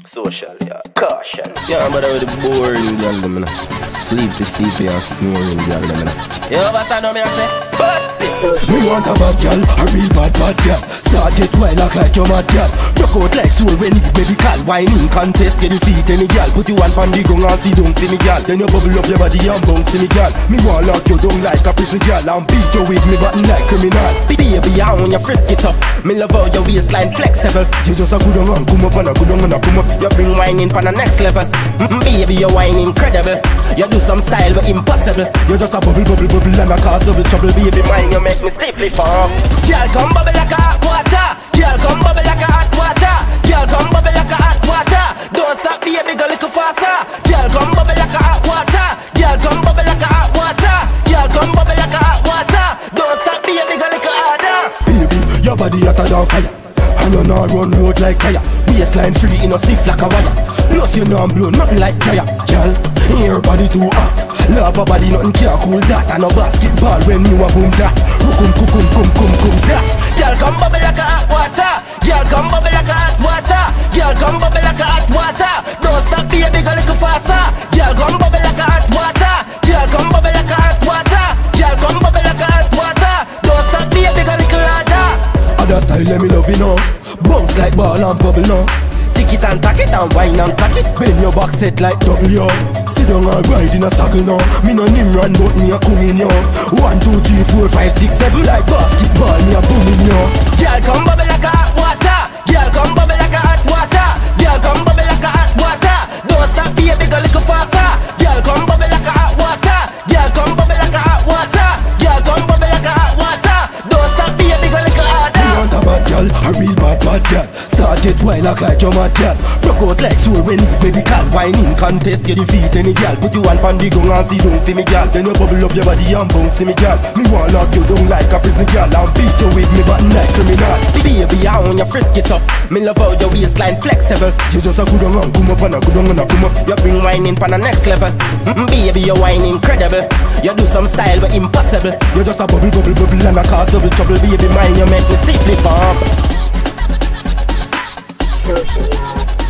Social, yeah. Caution. Yeah, but I with the boring girl, them, sleepy, and snoring girl, them. You understand what I say? Me want a bad girl, a real bad girl. Start it well, act like you're mad girl. Broke out like soul when you baby call. Whining contest, you defeat any girl. Put you on pandy gung and see don't see me girl. Then you bubble up your body and bounce me girl. Me want lock you down like a prison girl and beat you with me button like criminal. Baby, I want your frisk it up. Me love how your waistline flexible. You just a good one, come up and a good one and a come up. You bring whining pan the next level. Baby, you whine incredible. You do some style but impossible. You just a bubble and a cause double trouble. Baby, mine you make me stiffly fall. Girl, come bubble like a hot water. Girl, come bubble like a hot water. Girl, come bubble like a hot water. Don't stop, baby, go little faster. Girl, come bubble like a hot water. Girl, come bubble like a hot water. Girl, come bubble like a hot water. Don't stop, baby, go little harder. Baby, your body hotter than fire. And you know run road like tire. Baseline free, in a stiff like a wire. Plus you know I'm blow nothing like Jaya. Girl, your body too hot. Love a body, nothing can cool that. And a basketball when you a boom that. Come dash. Girl, come bubble like a hot water. Girl, come bubble like a hot water. Girl, come bubble like a hot water. Don't stop, baby, go little faster. Girl, come bubble like a hot water. Girl, come bubble like a hot water. Girl, come bubble like a hot water. Don't stop, baby, go little harder. Other style, let me love you now. Bounce like ball and bubble now. Tick it and tack it and wine and catch it. Bend your back set like W. Sit down and ride in a circle now. Me no Nimran but me a coming yo. 1, 2, 3, 4, 5, 6, 7 like basketball me a booming yo. Girl come bubble like a hot water. Girl come bubble like a hot water. Girl come bubble like a hot water. Don't stop baby go little faster. Girl come bubble like a hot water. Girl come bubble like a hot water. Girl come bubble like a hot water. Don't stop baby go little harder. You want a bad girl, a real bad girl. Start it wild act like you're mad girl. Broke out like soul when baby call. Whining contest you defeat any girl. Put you on pandy gung and see don't see me girl. Then you bubble up your body and bounce me girl. Me want lock you down like a prison girl and beat you with me button like criminal. Baby I want your frisk it up. Me love how your waistline flexible. You just a good one come up and a good one and a come up. You bring whining pan the next level. Baby you whine incredible. You do some style but impossible. You just a bubble and a cause double trouble. Baby mine you make me stiffly fall. Social.